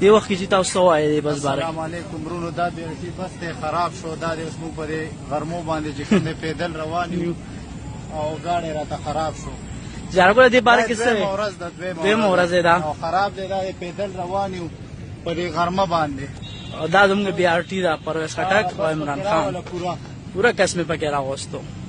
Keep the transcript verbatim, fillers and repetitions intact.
دې وخت کې چې تاسو څه وایې د بس باره السلام علیکم ورونو. دا د بس دی خراب شو. دا دی اوس موږ په دې غرمو باندې چې کوم دی پیدل روان یو او ګاډی راته خراب شو. جارګله دې باره کې څه دویمه ورځ ده دویمه ورځ ده او خراب دی. دا پیدل روان یو په دې غرمه باندې. دا زموږ بي آر ټي ده پرویز خټک او عمران خان پوره قسم پکې راغوستو.